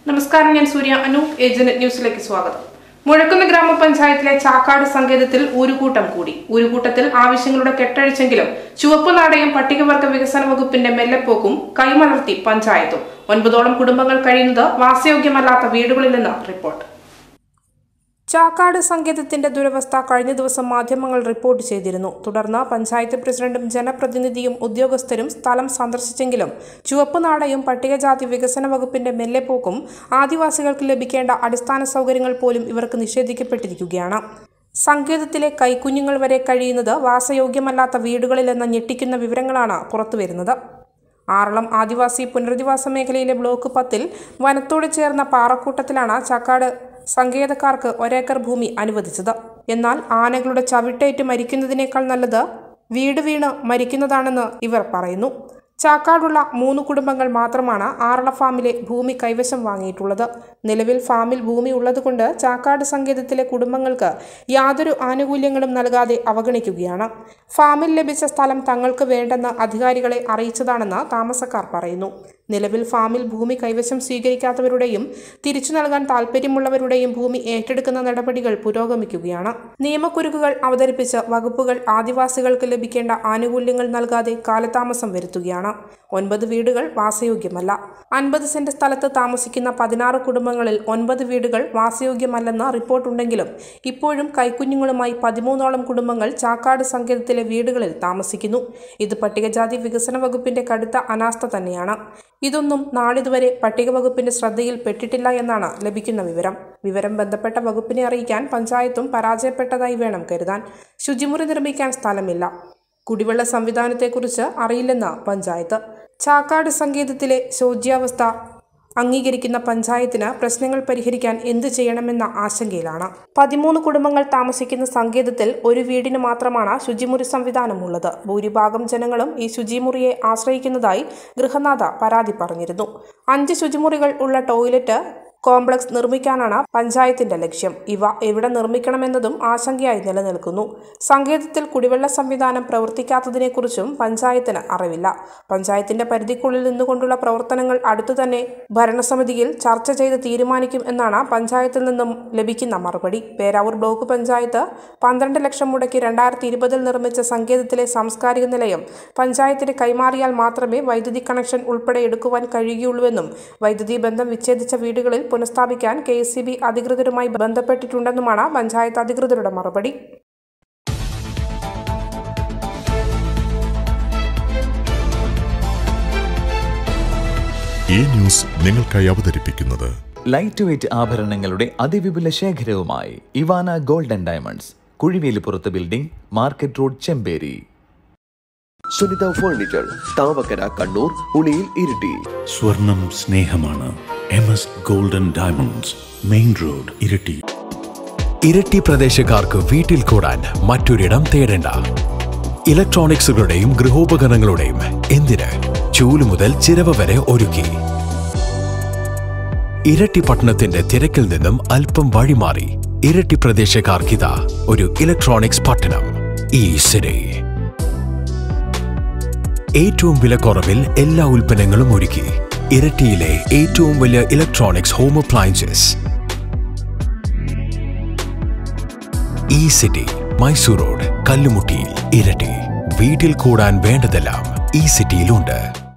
നമസ്കാരം, ഞാൻ സൂര്യ. അനൂപ് ഏജന്റ് ന്യൂസിലേക്ക് സ്വാഗതം. മുഴക്കുന്ന് ഗ്രാമപഞ്ചായത്തിലെ ചാക്കാട് സങ്കേതത്തിൽ ഊരുകൂട്ടം കൂടി. ഊരുകൂട്ടത്തിൽ ആവശ്യങ്ങളുടെ കെട്ടഴിച്ചെങ്കിലും ചുവപ്പുനാടയും പട്ടികവർഗ വികസന വകുപ്പിന്റെ മെല്ലെപ്പോക്കും കൈമലർത്തി പഞ്ചായത്തും. 9ഓളം കുടുംബങ്ങൾ കഴിയുന്നത് വാസയോഗ്യമല്ലാത്ത വീടുകളിൽ നിന്ന് റിപ്പോർട്ട്. ചാക്കാട് സങ്കേതത്തിന്റെ ദുരവസ്ഥ കഴിഞ്ഞ ദിവസം മാധ്യമങ്ങൾ റിപ്പോർട്ട് ചെയ്തിരുന്നു. തുടർന്ന് പഞ്ചായത്ത് പ്രസിഡന്റും ജനപ്രതിനിധിയും ഉദ്യോഗസ്ഥരും സ്ഥലം സന്ദർശിച്ചെങ്കിലും ചുവപ്പുനാടയും പട്ടികജാതി വികസന വകുപ്പിന്റെ മെല്ലെപ്പോക്കും ആദിവാസികൾക്ക് ലഭിക്കേണ്ട അടിസ്ഥാന സൗകര്യങ്ങൾ പോലും ഇവർക്ക് നിഷേധിക്കപ്പെട്ടിരിക്കുകയാണ്. സങ്കേതത്തിലെ കൈക്കുഞ്ഞുങ്ങൾ വരെ കഴിയുന്നത് വാസയോഗ്യമല്ലാത്ത വീടുകളിലെന്ന ഞെട്ടിക്കുന്ന വിവരങ്ങളാണ് പുറത്തുവരുന്നത്. ആറളം ആദിവാസി പുനരധിവാസ മേഖലയിലെ ബ്ലോക്ക് 10 വനത്തോട് ചേർന്ന പാറക്കൂട്ടത്തിലാണ് ചാക്കാട് സങ്കേതക്കാർക്ക് 1 ഏക്കർ ഭൂമി അനുവദിച്ചത്. എന്നാൽ ആനകളുടെ ചവിട്ടേറ്റ് മരിക്കുന്നതിനേക്കാൾ നല്ലത് വീട് വീണ് മരിക്കുന്നതാണെന്ന് ഇവർ പറയുന്നു. ചാക്കാടുള്ള 3 കുടുംബങ്ങൾ മാത്രമാണ് ആറള ഫാമിലെ ഭൂമി കൈവശം വാങ്ങിയിട്ടുള്ളത്. നിലവിൽ ഫാമിൽ ഭൂമി ഉള്ളതുകൊണ്ട് ചാക്കാട് സങ്കേതത്തിലെ കുടുംബങ്ങൾക്ക് യാതൊരു ആനുകൂല്യങ്ങളും നൽകാതെ അവഗണിക്കുകയാണ്. ഫാമിൽ ലഭിച്ച സ്ഥലം തങ്ങൾക്ക് വേണ്ടെന്ന് അധികാരികളെ അറിയിച്ചതാണെന്ന് താമസക്കാർ പറയുന്നു. നിലവിൽ ഫാമിൽ ഭൂമി കൈവശം സ്വീകരിക്കാത്തവരുടെയും തിരിച്ചു നൽകാൻ താൽപ്പര്യമുള്ളവരുടെയും ഭൂമി ഏറ്റെടുക്കുന്ന നടപടികൾ പുരോഗമിക്കുകയാണ്. നിയമക്കുരുക്കുകൾ അവതരിപ്പിച്ച് വകുപ്പുകൾ ആദിവാസികൾക്ക് ലഭിക്കേണ്ട ആനുകൂല്യങ്ങൾ നൽകാതെ കാലതാമസം വരുത്തുകയാണ്. 9 വീടുകൾ വാസയോഗ്യമല്ല. 50 സെന്റ് സ്ഥലത്ത് താമസിക്കുന്ന 16 കുടുംബങ്ങളിൽ 9 വീടുകൾ വാസയോഗ്യമല്ലെന്ന് റിപ്പോർട്ടുണ്ടെങ്കിലും ഇപ്പോഴും കൈക്കുഞ്ഞുങ്ങളുമായി 13ഓളം കുടുംബങ്ങൾ ചാക്കാട് സങ്കേതത്തിലെ വീടുകളിൽ താമസിക്കുന്നു. ഇത് പട്ടികജാതി വികസന വകുപ്പിന്റെ കടുത്ത അനാസ്ഥ തന്നെയാണ്. ഇതൊന്നും നാളിതുവരെ പട്ടിക വകുപ്പിന്റെ ശ്രദ്ധയിൽ പെട്ടിട്ടില്ല എന്നാണ് ലഭിക്കുന്ന വിവരം ബന്ധപ്പെട്ട വകുപ്പിനെ അറിയിക്കാൻ പഞ്ചായത്തും പരാജയപ്പെട്ടതായി വേണം കരുതാൻ. ശുചിമുറി നിർമ്മിക്കാൻ സ്ഥലമില്ല. കുടിവെള്ള സംവിധാനത്തെക്കുറിച്ച് അറിയില്ലെന്ന് പഞ്ചായത്ത്. ചാക്കാട് സങ്കേതത്തിലെ ശോച്യാവസ്ഥ അംഗീകരിക്കുന്ന പഞ്ചായത്തിന് പ്രശ്നങ്ങൾ പരിഹരിക്കാൻ എന്ത് ചെയ്യണമെന്ന ആശങ്കയിലാണ്. 13 കുടുംബങ്ങൾ താമസിക്കുന്ന സങ്കേതത്തിൽ ഒരു വീടിന് മാത്രമാണ് ശുചിമുറി സംവിധാനമുള്ളത്. ഭൂരിഭാഗം ജനങ്ങളും ഈ ശുചിമുറിയെ ആശ്രയിക്കുന്നതായി ഗൃഹനാഥ പരാതി പറഞ്ഞിരുന്നു. 5 ശുചിമുറികൾ ഉള്ള ടോയ്ലറ്റ് കോംപ്ലക്സ് നിർമ്മിക്കാനാണ് പഞ്ചായത്തിന്റെ ലക്ഷ്യം. ഇവ എവിടെ നിർമ്മിക്കണമെന്നതും ആശങ്കയായി നിലനിൽക്കുന്നു. സങ്കേതത്തിൽ കുടിവെള്ള സംവിധാനം പ്രവർത്തിക്കാത്തതിനെക്കുറിച്ചും പഞ്ചായത്തിന് അറിവില്ല. പഞ്ചായത്തിന്റെ പരിധിക്കുള്ളിൽ നിന്നുകൊണ്ടുള്ള പ്രവർത്തനങ്ങൾ അടുത്തുതന്നെ ഭരണസമിതിയിൽ ചർച്ച ചെയ്ത് തീരുമാനിക്കും എന്നാണ് പഞ്ചായത്തിൽ നിന്നും ലഭിക്കുന്ന മറുപടി. പേരാവൂർ ബ്ലോക്ക് പഞ്ചായത്ത് 12 ലക്ഷം മുടക്കി 2020 നിർമ്മിച്ച സങ്കേതത്തിലെ സാംസ്കാരിക നിലയം പഞ്ചായത്തിന് കൈമാറിയാൽ മാത്രമേ വൈദ്യുതി കണക്ഷൻ ഉൾപ്പെടെ എടുക്കുവാൻ കഴിയുകയുള്ളൂവെന്നും വൈദ്യുതി ബന്ധം വിച്ഛേദിച്ച വീടുകളിൽ പുനഃസ്ഥാപിക്കാൻ KSEB അധികൃതരുമായി ബന്ധപ്പെട്ടിട്ടുണ്ടെന്നുമാണ് പഞ്ചായത്ത് അധികൃതരുടെ മറുപടി. ഈ ന്യൂസ് നിങ്ങൾക്കായി അവതരിപ്പിക്കുന്നത് ലൈറ്റ് വെയ്റ്റ് ആഭരണങ്ങളുടെ അതിവിപുല ശേഖരവുമായി Ivana gold and diamonds, Kuzhivelippurath building, market road, Chemperi. Sunitha furniture, Thavakkara, Kannur, Uliyil, Iritty. സ്വർണം സ്നേഹമാണ്. MS gold and diamonds, main road, Iritty. Iritty പ്രദേശക്കാർക്ക് വീട്ടിൽ കൂടാൻ മറ്റൊരിടം തേടേണ്ട. ഇലക്ട്രോണിക്സുകളുടെയും ഗൃഹോപകരണങ്ങളുടെയും എന്തിന് ചൂല് മുതൽ ചിരവ വരെ ഒരുക്കി. ഇരട്ടി പട്ടണത്തിന്റെ തിരക്കിൽ നിന്നും അല്പം വഴിമാറി ഇരട്ടി പ്രദേശക്കാർക്കിതാ ഒരു ഇലക്ട്രോണിക്സ് പട്ടണം, ഈ സിറ്റി. ഏറ്റവും വിലക്കുറവിൽ എല്ലാ ഉൽപ്പന്നങ്ങളും ഒരുക്കി ഇരട്ടിയിലെ ഏറ്റവും വലിയ ഇലക്ട്രോണിക്സ് ഹോം അപ്ലയൻസസ്, ഈ സിറ്റി, മൈസൂർ റോഡ്, കല്ലുമുട്ടിയിൽ, ഇരട്ടി. വീട്ടിൽ കൂടാൻ വേണ്ടതെല്ലാം ഈ സിറ്റിയിലുണ്ട്.